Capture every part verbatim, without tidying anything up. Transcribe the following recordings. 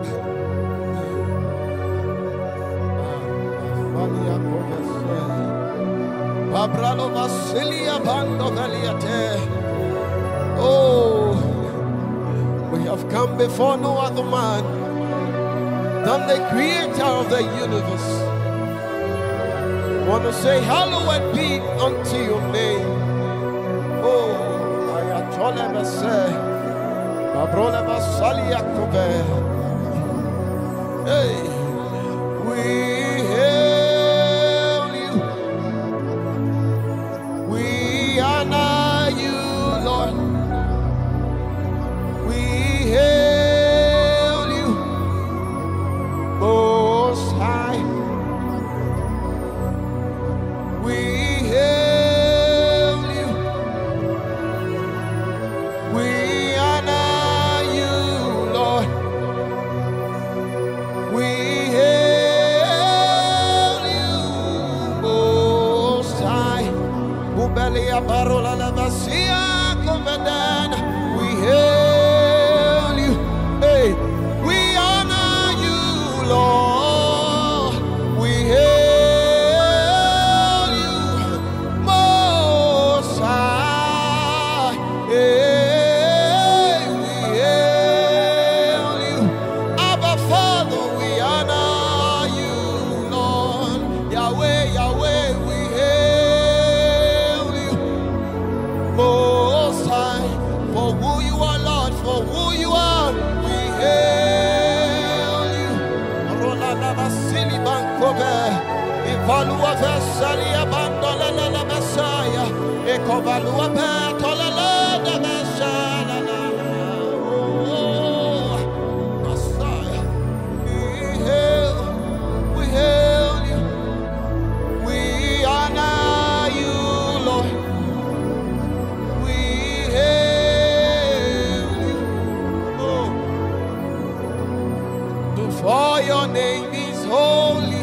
Abralo Vasilia Bando Valiate. Oh, we have come before no other man than the creator of the universe. I want to say, hallowed be unto your name. Oh, I told him, I say, Abrolo Vasalia Kobe. Hey, we hail you. We honor you, Lord. We hail you, Most High. We hail you. We honor you, Lord. We hail you, Most High. Ubelia parola la vasia convedena. We hail you. Hey, we honor you, Lord. We hail you, Most High. Hey, we hail you. Abba Father, we honor you, Lord. Yahweh, Yahweh, we hail you, Most High. For who you are, Lord, for who you are, we hail you. Rolanda Vasili Bankove, Ivalua Vesalia Bandola la Messiah, Ecovalua Petola la Messiah. Oh, Messiah, we hail, we hail you, we honor you, Lord. We hail you. Oh, for your name is holy,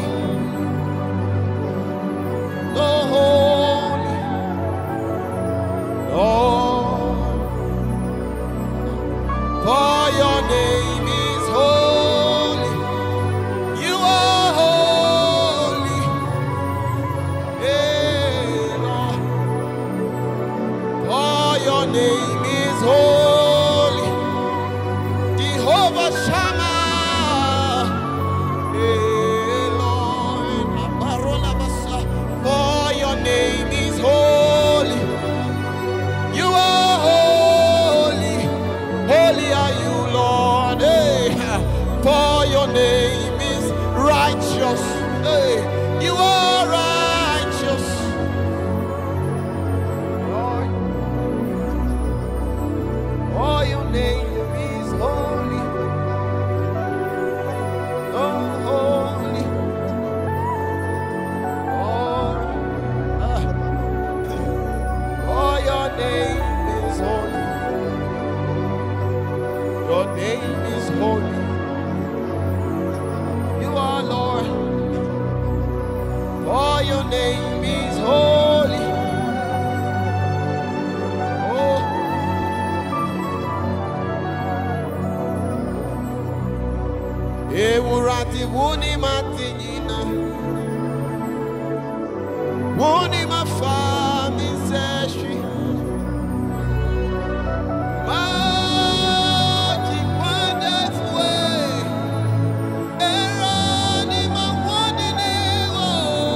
so holy, Lord. For your name is holy, you are holy, hey, Lord. For your name is holy, Jehovah Shammah, hey, Lord. Aparola Basa. For your name is holy, you are holy, holy are you, Lord. Hey, for your name is righteous, hey, you are righteous, Lord. For your name is holy, oh holy, Lord. Ah, for your name is holy, your name is holy, you are Lord. For your name is holy, oh. Ewurati wuni matinyina, wuni mafami zeshi, maji kwande fwe, erani mawani niwo,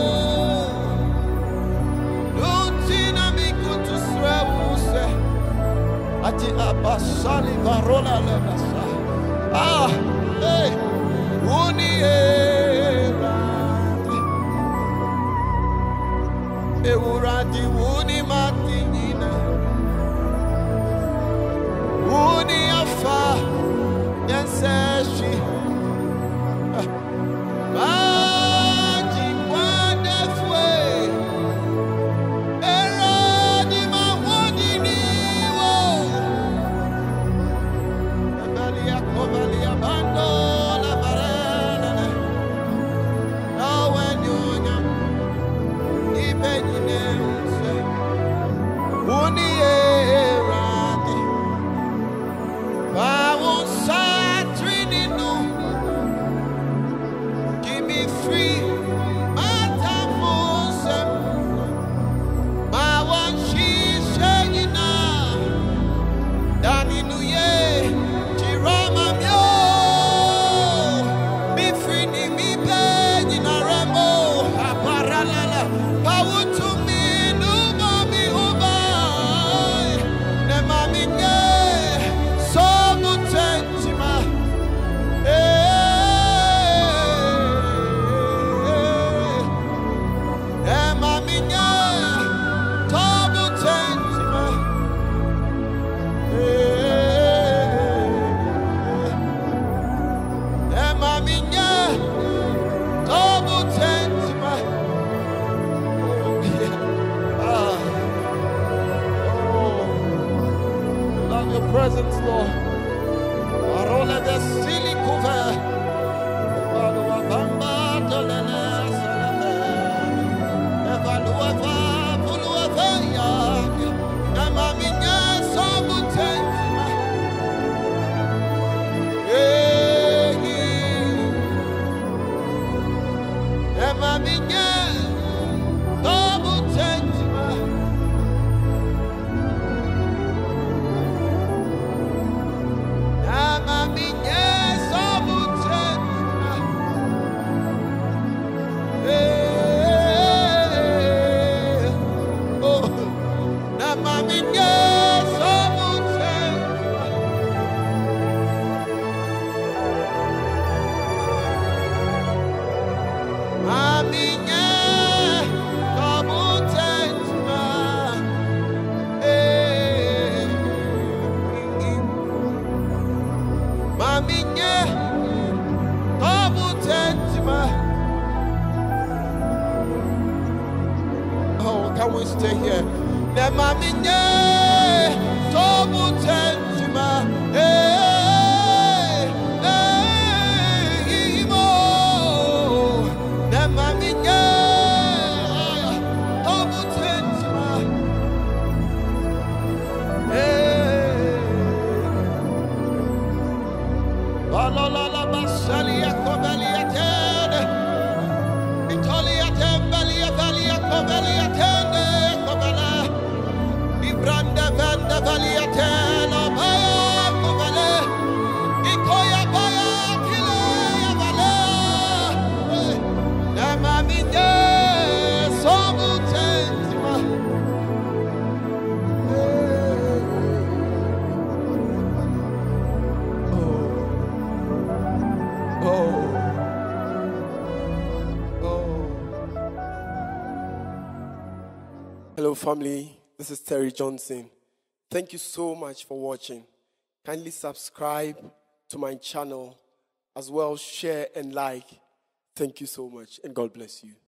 lutina mikutu srewuse, ati abasali varola lebasa. Ah, hey. Uni erati, ewurati uni matinyina, uni afa yenseshi, maji kwande fwe, erani mawani niwo, ebelia kobelia bando. I won't say Trinity. free. Matafusem. Mawanshi shegina. Dani nuye. Jirama myo. Mi free ni mi pe na remo. Aparalala. Pawutu mi nuba mi ubai. Ne mami nye. So mutentima. Presence, Lord. Arola de silicuve. Evalua bamba dolele seleve. Evalua va vulua veya. Ema minye sobutentima. Ema minye sobutentima. Oh, can we stay here? Ne maminye tobu tentima. Eh, eh, imo. Ne maminye tobu tentima. Eh, balala la basali yakobeli atene. Italia tembelia valia kobelia tene kobela. Ibranda vanda valia tene baya kobele. Ikoya baya kile ya vale. Nama minye sobu tentima. Oh. Oh. Hello family, this is Terry Johnson. Thank you so much for watching. Kindly subscribe to my channel, as well share and like. Thank you so much and God bless you.